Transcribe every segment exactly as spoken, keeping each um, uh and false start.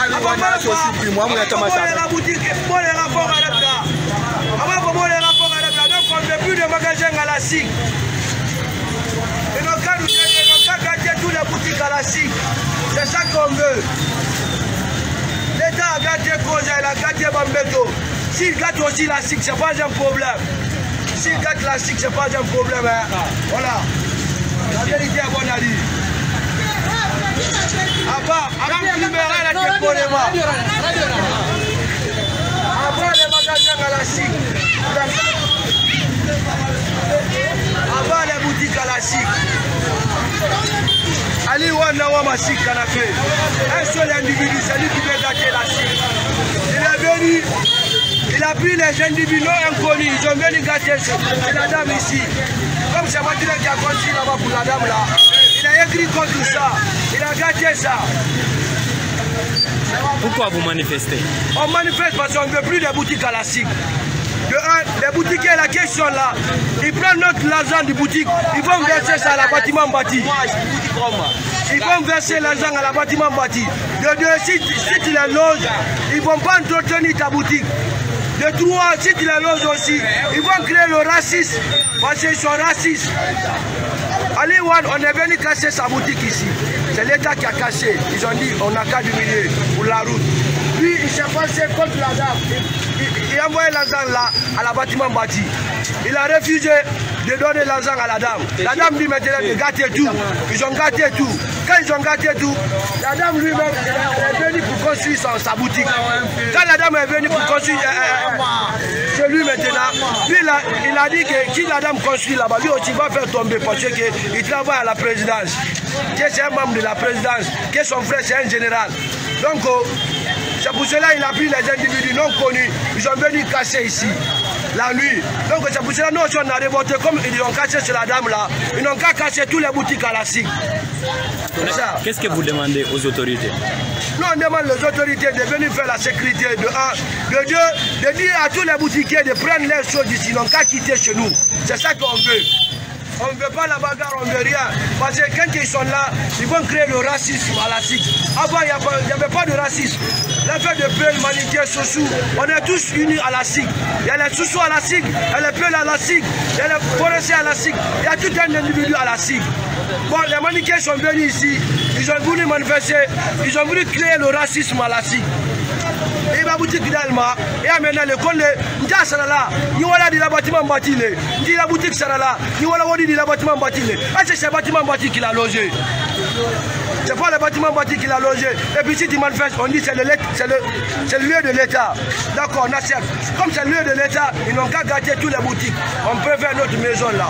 la boutique, bon les rapports à l'État. Avant comment les rapports à l'État, donc on ne fait plus de magasins à la S I C. Et nos cas, nous avons gâté toutes les boutiques à la S I C. C'est ça qu'on veut. L'État a gâté Koza, il a gâté Bambeto. S'il gâte aussi la S I C, ce n'est pas un problème. S'il gâte la S I C, ce n'est pas un problème. Hein. Voilà. La vérité est bonne à dire. Avant, avant de libérer la Képoléma. Avant les magasins à la S I C. Avant les boutiques à la S I C. Ali Wana Wama S I C qu'on a fait. Un seul individu, c'est lui qui veut gâter la S I C. Il est venu, il a pris les individus non inconnus, ils ont venu gâter la dame ici. Comme c'est Matilda qui a construit là-bas pour la dame là. Il a écrit contre ça, il a gâté ça. Pourquoi vous manifestez? On manifeste parce qu'on ne veut plus de boutiques à la S I C. De un, les boutiquiers, la question là, ils prennent notre l'argent du boutique, ils vont verser ça à la bâtiment bâti. Ils vont verser l'argent à la bâtiment bâti. De deux, si, si tu les loges, ils ne vont pas entretenir ta boutique. De trois, si tu les loges aussi, ils vont créer le racisme parce qu'ils sont racistes. Ali Wan, on est venu casser sa boutique ici. C'est l'État qui a cassé. Ils ont dit on n'a qu'à d'humilier pour la route. Lui, il s'est passé contre la dame. Il, il, il a envoyé l'argent là à la bâtiment bâti. Il a refusé de donner l'argent à la dame. La dame lui maintenant de gâter tout. Ils ont gâté tout. Quand ils ont gâté tout, la dame lui-même est venue pour construire sa, sa boutique. Quand la dame est venue pour construire euh, chez lui maintenant, lui il a, il a dit que si la dame construit là-bas, lui aussi va faire tomber parce qu'il travaille à la présidence. Que c'est un membre de la présidence, que son frère c'est un général. Donc c'est pour cela qu'il a pris les individus non connus, ils sont venus casser ici. La nuit. Donc c'est pour cela que nous on a révolté comme ils ont cassé sur la dame là. Ils n'ont qu'à casser toutes les boutiques à la S I C. Qu'est-ce que vous demandez aux autorités? Nous on demande aux autorités de venir faire la sécurité de un, de deux, de dire à tous les boutiquiers de prendre leurs choses ici. Ils n'ont qu'à quitter chez nous. C'est ça qu'on veut. On ne veut pas la bagarre, on ne veut rien. Parce que quand ils sont là, ils vont créer le racisme à la S I C. Avant, il n'y avait pas de racisme. L'affaire de Peul, Maniké, Sossou, on est tous unis à la S I C. Il y a les Sossou à la S I C, il y a les Peul à la S I C, il y a les Forestiers à la S I C, il y a tout un individu à la S I C. Bon, les Maniké sont venus ici, ils ont voulu manifester, ils ont voulu créer le racisme à la S I C. Et ma boutique d'Alma, et maintenant le collègue, Ndia Sarala, ni voilà de la bâtiment bâti, ni la boutique Sarala, ni voilà de la bâtiment bâti. Ah, c'est ce bâtiment bâti qu'il a logé. C'est pas le bâtiment bâti qu'il a logé. Et puis si tu manifestes, on dit c'est le, le, le lieu de l'État. D'accord, on accepte. Comme c'est le lieu de l'État, ils n'ont qu'à gâter toutes les boutiques. On peut faire notre maison là.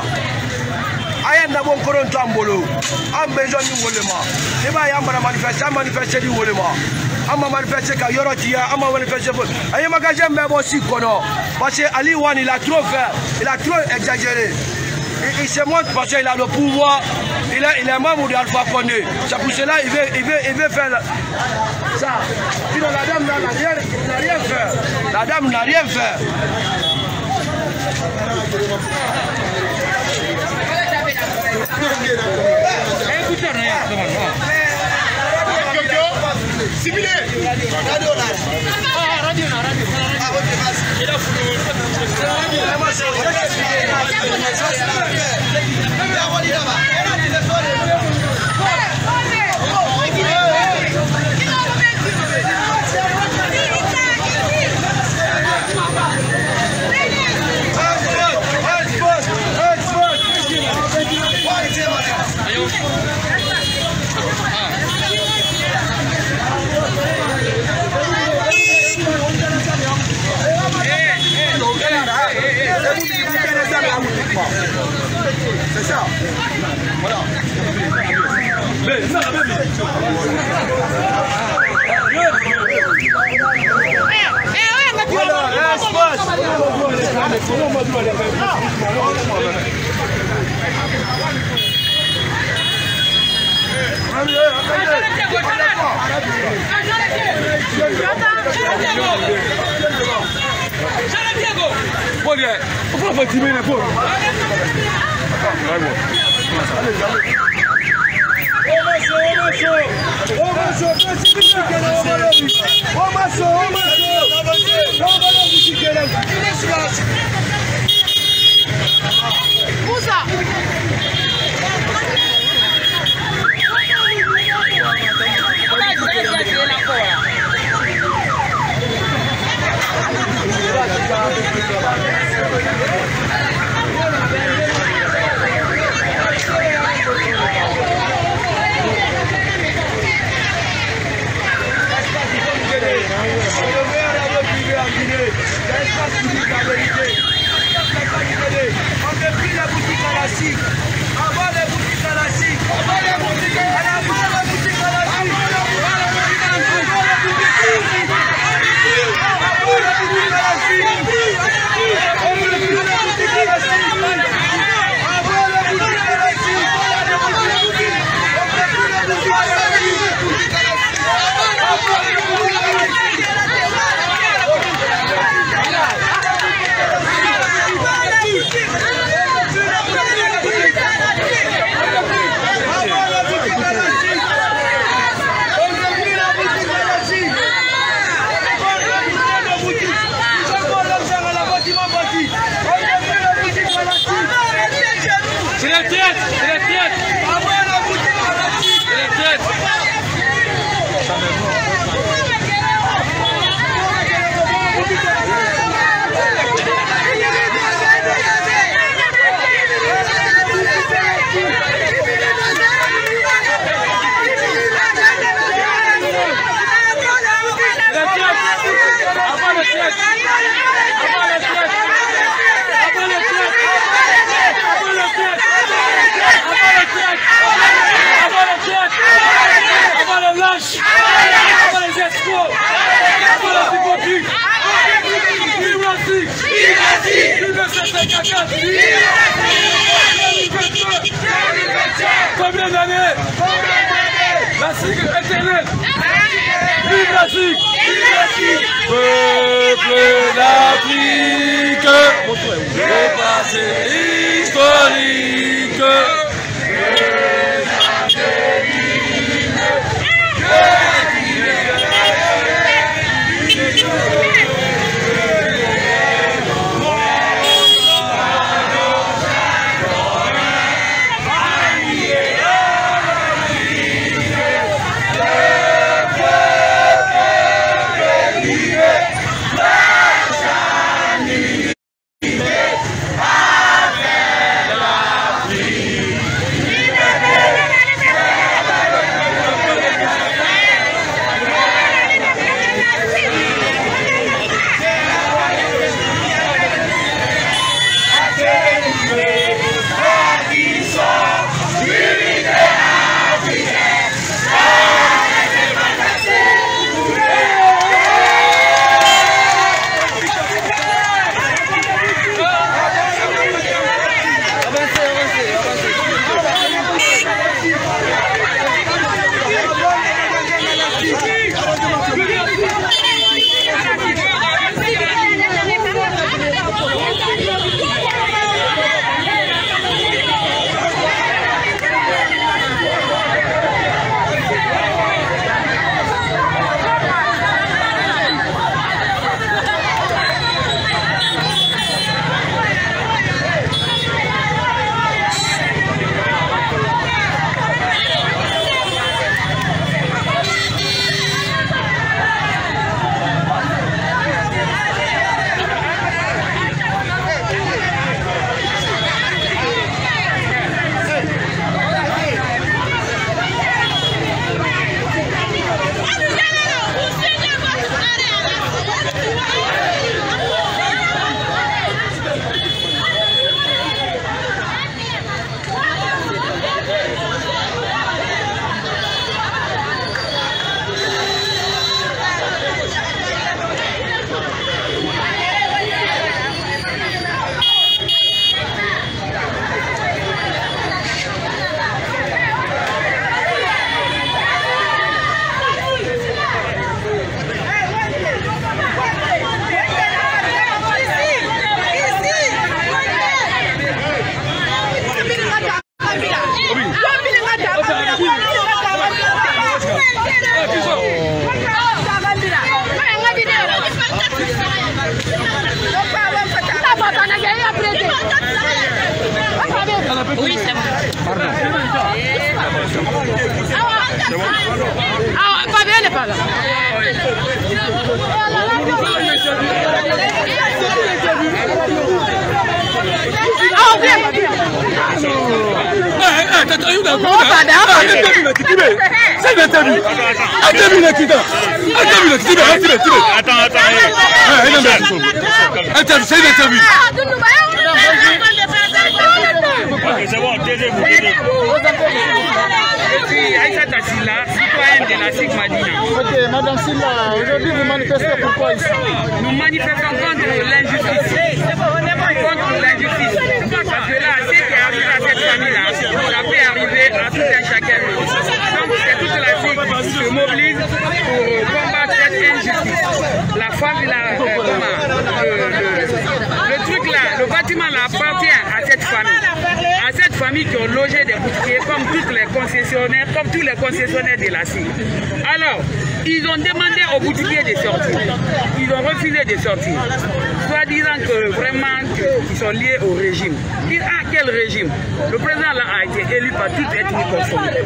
Ayen na bon koron tambolo am besoin ni wolema e ba ya mara manifester manifester di wolema am manifester ka yorotia am manifester ay magasin me bo si kono parce que Ali Wan il a trop fait, il a trop exagéré. Il, il se montre parce qu'il a le pouvoir, il est, il est membre d'Alpha Condé. C'est pour cela qu'il veut, il veut, il veut faire ça. Sinon la dame n'a rien, n'a rien fait. La dame n'a rien fait. Écoutez, Similé. Radio là. Ah, radio là, radio. Ah, ok, vas-y. Il a foutu. C'est ça. Voilà. Mais, non, pourquoi faut tirer les pauvres? Allez, allez. Combien d'années? La SIG éternelle. Vive la SIG. Peuple d'Afrique, le passé historique. Yeah! Ah, Fabien n'est pas là. Ah, on vient, Fabien. C'est une interview. Interview la quitte. Interview la quitte. Attends, attends. Interview, c'est une interview. C'est bon, taisez-vous. Je suis Aïssata Silla, citoyenne de la SIG Madina. Ok, Madame Silla, aujourd'hui vous manifestez pourquoi ici? Nous manifestons contre l'injustice. Contre l'injustice. Parce que là, ce qui arrive à cette famille-là, ça peut arriver à tout un chacun. Donc c'est toute la SIG qui se mobilise pour combattre cette injustice. La femme, la, euh, comment, le, le, le truc là, le bâtiment là appartient à cette famille. À cette famille qui ont logé des boutiquiers comme toutes les concessionnaires, comme tous les concessionnaires de la SIG. Alors, ils ont demandé aux boutiquiers de sortir. Ils ont refusé de sortir. Soit disant que vraiment qu'ils sont liés au régime. Dire à quel régime? Le président là a été élu par toute ethnie confondue.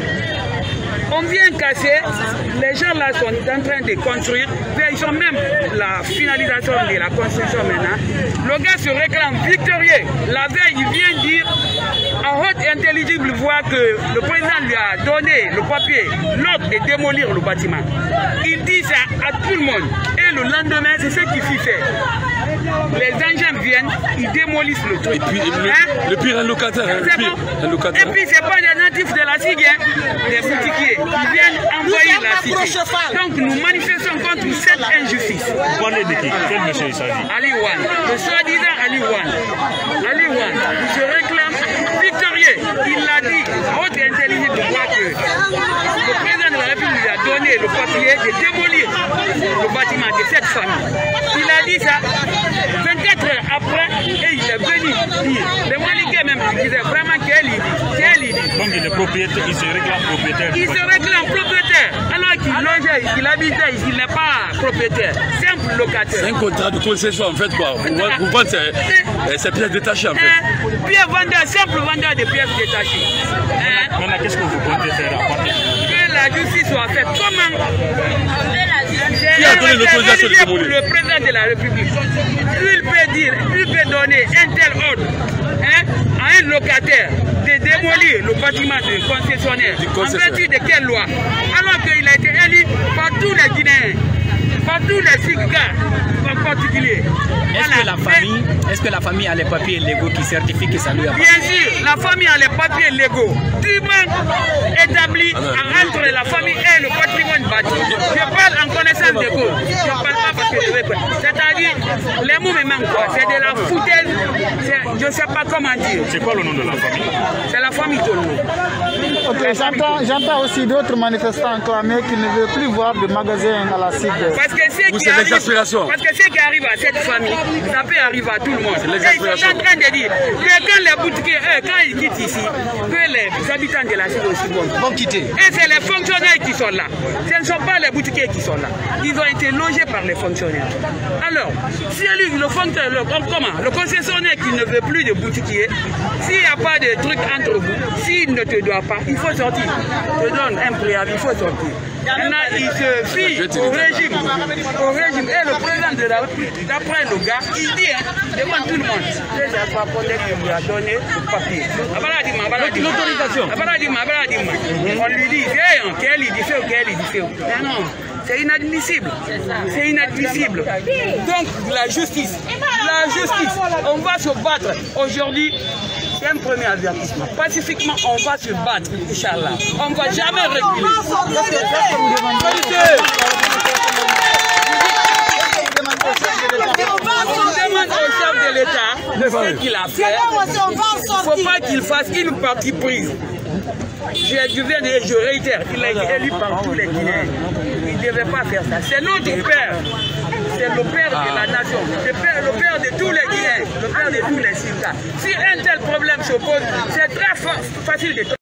On vient casser, les gens là sont en train de construire, ils sont même la finalisation de la construction maintenant. Le gars se réclame victorieux. La veille, il vient dire en haute intelligible voix que le président lui a donné le papier, l'ordre de démolir le bâtiment. Il dit ça à tout le monde. Et le lendemain, c'est ce qu'il fit faire. Les engins viennent, ils démolissent le truc. Et puis, le, hein? le pire, un locataire. Hein, le pire, bon. un locataire. Et puis, c'est pas des natifs de la SIG, hein, des boutiquiers. Ils viennent envahir la cité. Donc, nous manifestons contre cette injustice. Vous parlez de qui? Quel monsieur il s'agit? Ali Wan. Le soi-disant Ali Wan. Ali Wan, il se réclame victorieux. Il l'a dit à haute intelligence de voir que le président de la République lui a donné le papier de démolir le bâtiment de cette famille. Il a dit ça vingt-quatre heures après et il est venu dire. Les Maliquais même disaient vraiment quelle idée. Quelle idée. Donc il est propriétaire, il se réclame propriétaire. Il se réclame propriétaire. Alors qu'il logeait, qu'il habitait, il n'est pas propriétaire. Simple locataire. C'est un contrat de concession en fait quoi. Vous, vous vendez ces pièces détachées en fait. Hein? Pieds vendeur, simple vendeur de pièces détachées. Hein? Maintenant qu'est-ce que vous comptez faire à part? Que la justice soit faite. Comment? Qui a donné l'autorisation de démolir? Le président de la République. Il peut dire, il peut donner un tel ordre, hein, à un locataire de démolir le bâtiment du concessionnaire. Du concessionnaire. En vertu de quelle loi? Alors qu'il a été élu par tous les Guinéens, par tous les Sigars en particulier. Est-ce voilà. que la famille, est-ce que la famille a les papiers légaux qui certifient que ça lui appartient? Bien sûr, la famille a les papiers légaux, dûment établis entre la famille et le patrimoine bâti. Je parle en connaissance de cause. Je ne parle pas parce que je veux pas. C'est-à-dire, les mots me manquent quoi. C'est de la foutaise. Je ne sais pas comment dire. C'est quoi le nom de la famille? C'est la famille Tolno. Ok, j'entends aussi d'autres manifestants clamer qu'ils ne veulent plus voir de magasins à la SIG. Parce que ce qui arrive, parce que ce qui arrive à cette famille, ça peut arriver à tout le monde. Et ils sont en train de dire que quand les boutiquiers, eux, quand ils quittent ici, que les habitants de la SIG aussi vont quitter. Et c'est les fonctionnaires qui sont là. Ce ne sont pas les boutiquiers qui sont là. Ils ont été logés par les fonctionnaires. Alors, si lui, le fonctionnaire, le, comment, le concessionnaire qui ne veut plus de boutiquiers, s'il n'y a pas de truc entre vous, s'il ne te doit pas, il faut sortir. Je te donne un préavis, il faut sortir. Maintenant, il se fie au régime, au régime. Et le président de la République, d'après le gars, il dit, hein, devant tout le monde, c'est la papoter qui lui a donné le papier. L'autorisation. On lui dit, hey, quel il dit fait ou quel il dit fait. Non, non. C'est inadmissible. C'est inadmissible. Donc, la justice, la justice, on va se battre aujourd'hui. C'est un premier avertissement. Pacifiquement, on va se battre, Inch'Allah. On ne va jamais reculer. On demande au chef de l'État ce qu'il a fait. Il ne faut pas qu'il fasse une partie prise. Je, je viens de, je réitère, il a été élu par tous les Guinéens. Il ne devait pas faire ça. C'est notre père. C'est le père de la nation. Le père, le père de tous les Guinéens. Le père de tous les Sika. Si un tel problème se pose, c'est très facile de